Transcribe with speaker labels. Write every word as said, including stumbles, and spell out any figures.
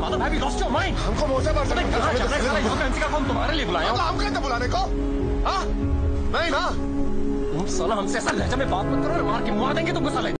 Speaker 1: माधव भाई lost your mind.
Speaker 2: हमको मोर्चा पर से
Speaker 1: कहाँ जाना है साला? यहाँ कौन सी का कौन तुम्हारे लिए बुलाया?
Speaker 2: हम कहते बुलाने को? हाँ नहीं ना।
Speaker 1: तुम साला हमसे ऐसा लहजा में बात मत करो, मार के मुआ देंगे तुमको साले।